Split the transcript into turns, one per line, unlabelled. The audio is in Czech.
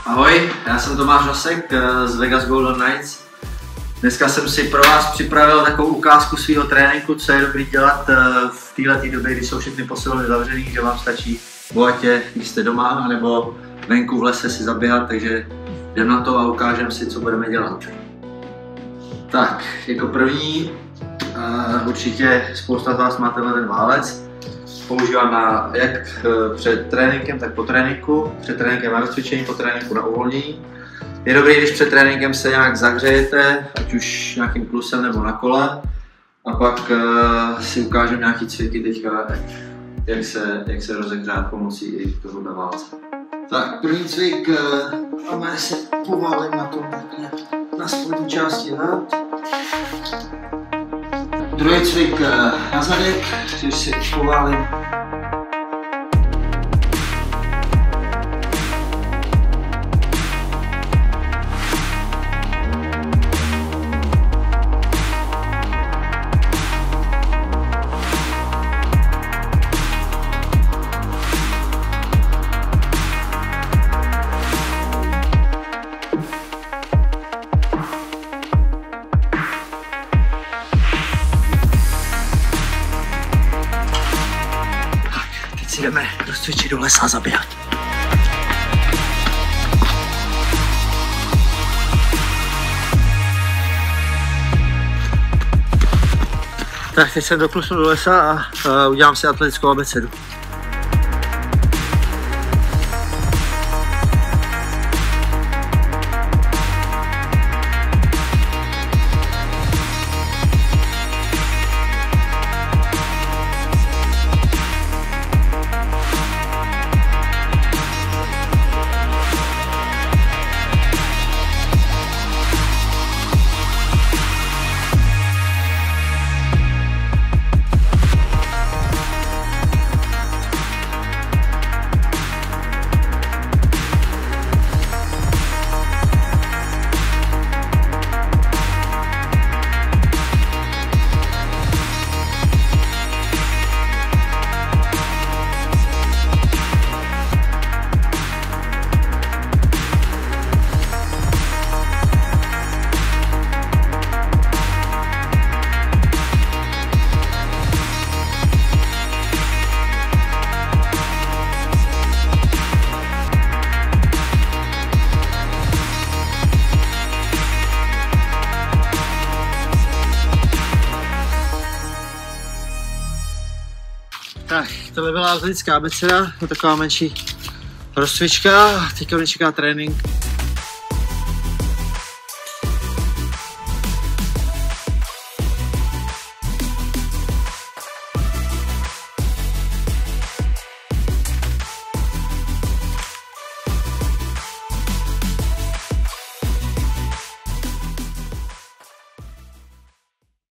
Ahoj, já jsem Tomáš Nosek z Vegas Golden Knights. Dneska jsem si pro vás připravil takovou ukázku svého tréninku, co je dobrý dělat v této době, kdy jsou všechny posilovny zavřený, že vám stačí bohatě, když jste doma, nebo venku v lese si zaběhat, takže jdem na to a ukážeme si, co budeme dělat. Tak, jako první, určitě spousta z vás má tenhle ten válec. Používám jak před tréninkem, tak po tréninku. Před tréninkem na rozcvičení, po tréninku na uvolnění. Je dobrý, když před tréninkem se nějak zahřejete, ať už nějakým plusem nebo na kole. A pak si ukážeme nějaký cviky teďka, jak se rozehřát pomocí i tohohle válce. Tak, první cvik, a se poválím na tom takhle, na spodní části zad. Druhý cvik na zadek, což si poválím. Si jdeme rozcvičit do lesa a zaběhat. Tak teď jsem doklusnul do lesa a udělám si atletickou abecedu. Tak, tohle byla atletická abeceda, taková menší rozcvička, teďka mě čeká trénink.